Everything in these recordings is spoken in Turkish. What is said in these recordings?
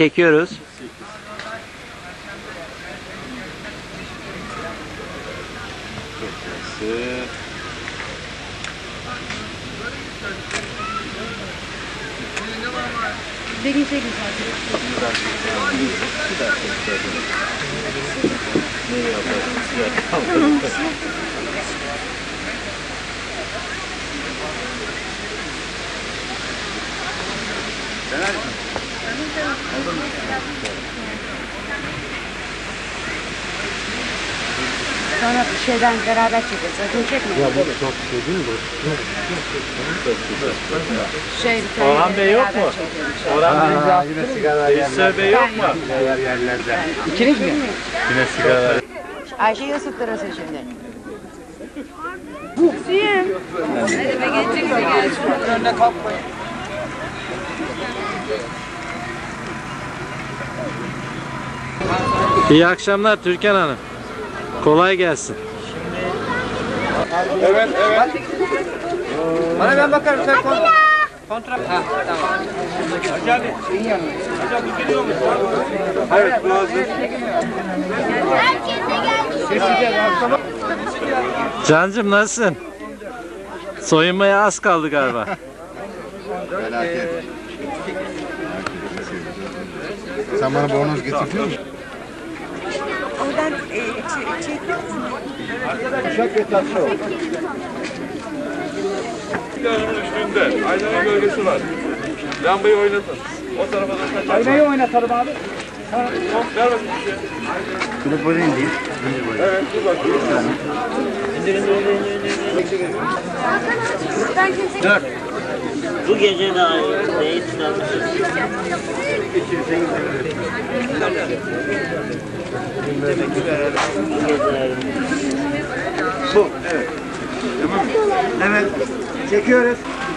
Çekiyoruz. Dediğin şey güzel. Sonra bir şeyden beraber çekeceğiz. Sakın çekmeyin. Ya bu çok şey değil mi? Orhan Bey yok mu? Orhan Bey Yine sigara Reisler Bey yok mu? yerlerde. İkiniz mi? Yine sigara. Ayşe'yi ısıttırırsın şimdi. İyi akşamlar Türkan Hanım. Kolay gelsin. Evet, evet. Bana ben bakarım sen kontrol. Ha, tamam. Hacı abi. Hacı abi geliyor mu? Evet, bu hazır. Cancım nasılsın? Soyunmaya az kaldı galiba. Felaket. Sen bana bornoz getiriyor musun? Oradan Uşak ve tatlı. Planın üstünde. Aynanın gölgesi var. Lambayı oynatın. O tarafa da kaçar. Aynayı oynatalım abi. Ver bakayım bir şey. Bunu böyle indir. Evet, dur bakayım. Bu gece de aynı değil tutarmışız. Bu, evet. Tamam. Evet. Çekiyoruz.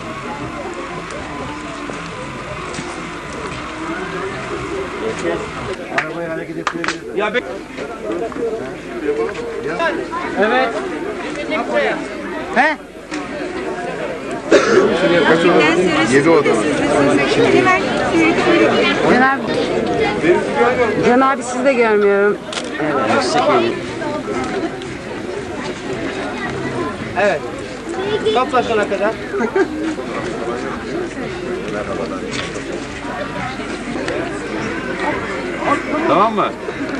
Arabayı hareket ettirebiliriz. Ya be. Evet. He? 7 oda var. Can abi sizi de görmüyorum. Evet. Topla sona kadar. Tamam mı?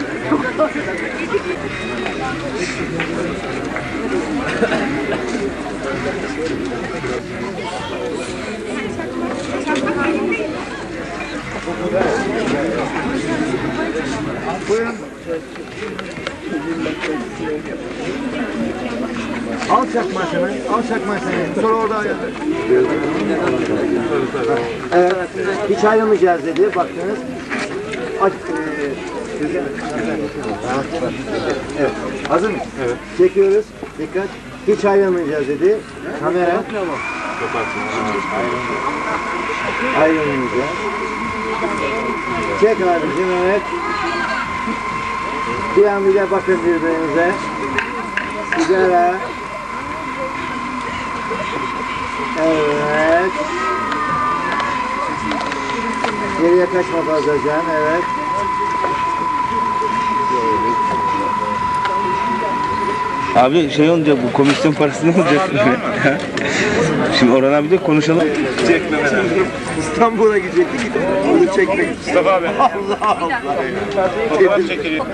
Buyurun. Al çakmasını, al çakmasını. Sonra orada ayarla. Evet, hiç ayrılmayacağız dedi. Baktınız. Evet. Hazır mı? Evet. Çekiyoruz. Dikkat. Hiç ayrılmayacağız dedi. Kamera. Ayrılmayacağız. Çek abicim, evet. Bir an bile bakın birbirinize. Sigara. Evet. Geriye kaçma fazla Can, evet. Abi şey olacak, bu komisyon parası ne olacak? Şimdi Orhan abi de konuşalım. İstanbul'a gidecektik, onu çekmek. Mustafa abi. Allah Allah. Fotoğraf çekelim.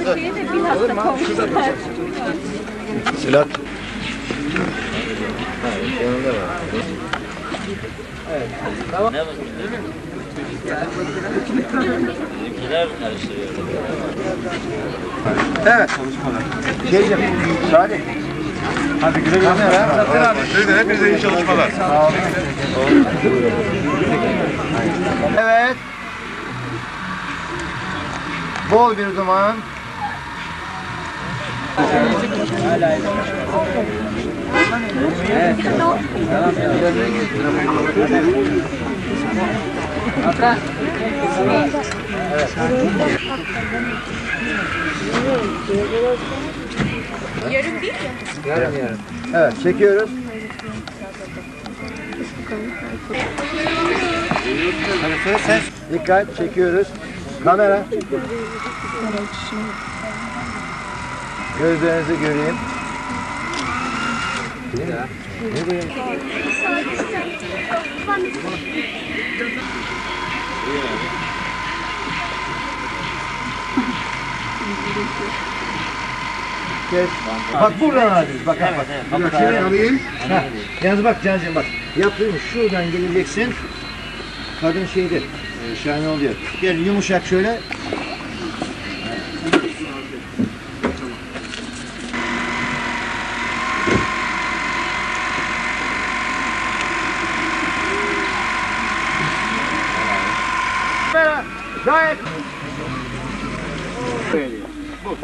Silah. Bizimkiler karıştırıyor. Evet. Şeycim, Salih. Hadi güle güle. Sizden hepinize iyi çalışmalar. Evet. Bol bir duman. Yarın değil mi? Yarın. Evet, çekiyoruz. Dikkat, çekiyoruz. Kamera. Gözlerinizi göreyim. Kes. Bak buradan alacağız. Bak bak. Bir dakika alayım. Yalnız bak Can'cığım bak. Yaptığım şuradan geleceksin. Kadın şeyde. Şahane oluyor. Gel yumuşak şöyle. Gayet. Bu.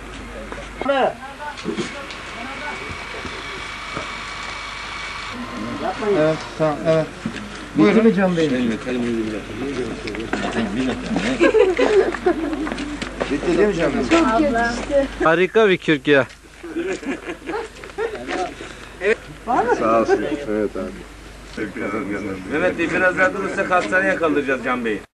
Evet, tamam, evet. Bitti mi Can Bey? Bitti değil mi Can Bey? Harika bir kürk ya. Sağ olsun. Evet abi. Mehmet Bey biraz daha durursak hastaneye kaldıracağız Can Bey'i.